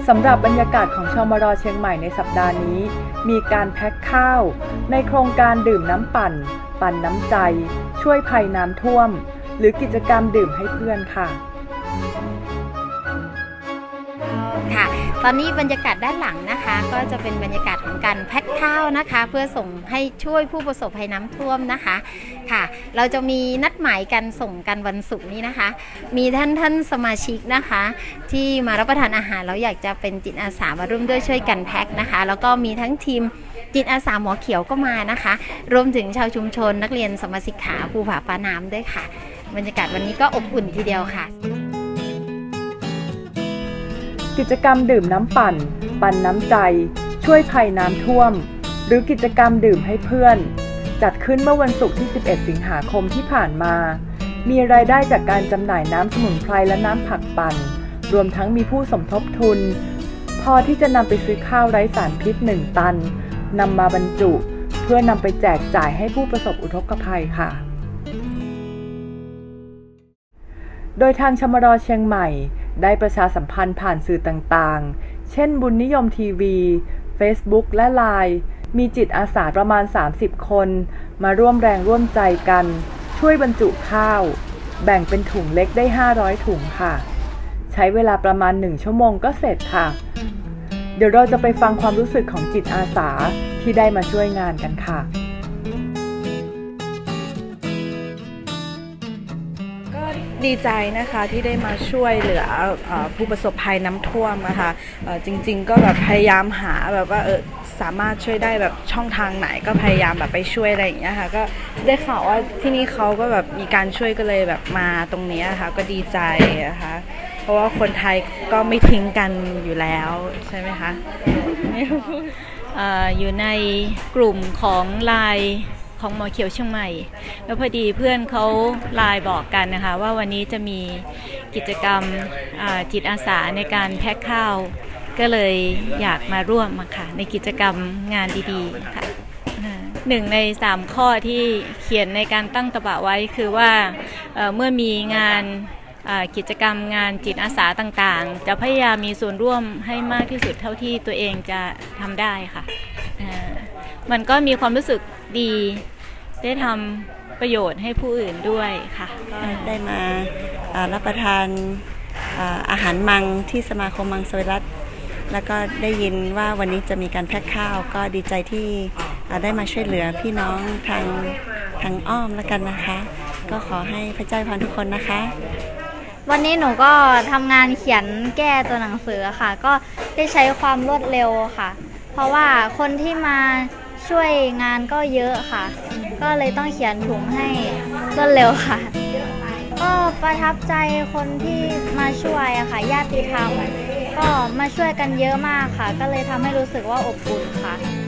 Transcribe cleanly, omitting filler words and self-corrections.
สำหรับบรรยากาศของชมร.เชียงใหม่ในสัปดาห์นี้มีการแพ็คข้าวในโครงการดื่มน้ำปั่นน้ำใจช่วยภัยน้ำท่วมหรือกิจกรรมดื่มให้เพื่อนค่ะตอนนี้บรรยากาศด้านหลังนะคะก็จะเป็นบรรยากาศของการแพ็คข้าวนะคะเพื่อส่งให้ช่วยผู้ประสบภัยน้ำท่วมนะคะค่ะเราจะมีนัดหมายกันส่งกันวันศุกร์นี้นะคะมีท่านสมาชิกนะคะที่มารับประทานอาหารแล้วอยากจะเป็นจิตอาสามาร่วมด้วยช่วยกันแพ็คนะคะแล้วก็มีทั้งทีมจิตอาสาหมอเขียวก็มานะคะรวมถึงชาวชุมชนนักเรียนสมาชิกขาภูผาฟ้าน้ำด้วยค่ะบรรยากาศวันนี้ก็อบอุ่นทีเดียวค่ะกิจกรรมดื่มน้ำปั่นน้ำใจช่วยภัยน้ำท่วมหรือกิจกรรมดื่มให้เพื่อนจัดขึ้นเมื่อวันศุกร์ที่11สิงหาคมที่ผ่านมามีรายได้จากการจำหน่ายน้ำสมุนไพรและน้ำผักปั่นรวมทั้งมีผู้สมทบทุนพอที่จะนำไปซื้อข้าวไร้สารพิษ1 ตันนำมาบรรจุเพื่อนำไปแจกจ่ายให้ผู้ประสบอุทกภัยค่ะโดยทางชมร.เชียงใหม่ได้ประชาสัมพันธ์ผ่านสื่อต่างๆเช่นบุญนิยมทีวี Facebook และ LINE มีจิตอาสาประมาณ30 คนมาร่วมแรงร่วมใจกันช่วยบรรจุข้าวแบ่งเป็นถุงเล็กได้500 ถุงค่ะใช้เวลาประมาณ1 ชั่วโมงก็เสร็จค่ะเดี๋ยวเราจะไปฟังความรู้สึกของจิตอาสาที่ได้มาช่วยงานกันค่ะดีใจนะคะที่ได้มาช่วยเหลือผู้ประสบภัยน้ำท่วมนะคะจริงๆก็แบบพยายามหาแบบว่าสามารถช่วยได้แบบช่องทางไหนก็พยายามแบบไปช่วยอะไรอย่างเงี้ยค่ะก็ได้ข่าวว่าที่นี่เขาก็แบบมีการช่วยก็เลยแบบมาตรงนี้ค่ะก็ดีใจนะคะเพราะว่าคนไทยก็ไม่ทิ้งกันอยู่แล้วใช่ไหมคะอยู่ในกลุ่มของLINEของหมอเขียวเชียงใหม่แล้วพอดีเพื่อนเขาไลน์บอกกันนะคะว่าวันนี้จะมีกิจกรรมจิตอาสาในการแพ็คข้าวก็เลยอยากมาร่วมค่ะในกิจกรรมงานดีๆค่ะ1 ใน 3 ข้อที่เขียนในการตั้งตบะไว้คือว่าเมื่อมีงานกิจกรรมงานจิตอาสาต่างๆจะพยายามมีส่วนร่วมให้มากที่สุดเท่าที่ตัวเองจะทำได้ค่ะมันก็มีความรู้สึกดีได้ทำประโยชน์ให้ผู้อื่นด้วยค่ะก็ได้มารับประทานอาหารมังที่สมาคมมังสวิรัติแล้วก็ได้ยินว่าวันนี้จะมีการแพ็คข้าวก็ดีใจที่ได้มาช่วยเหลือพี่น้องทางอ้อมแล้วกันนะคะก็ขอให้พระเจ้าพรทุกคนนะคะวันนี้หนูก็ทำงานเขียนแก้ตัวหนังสือค่ะก็ได้ใช้ความรวดเร็วค่ะเพราะว่าคนที่มาช่วยงานก็เยอะค่ะก็เลยต้องเขียนถุงให้รวดเร็วค่ะก็ประทับใจคนที่มาช่วยอะค่ะญาติธรรมก็มาช่วยกันเยอะมากค่ะก็เลยทำให้รู้สึกว่าอบอุ่นค่ะ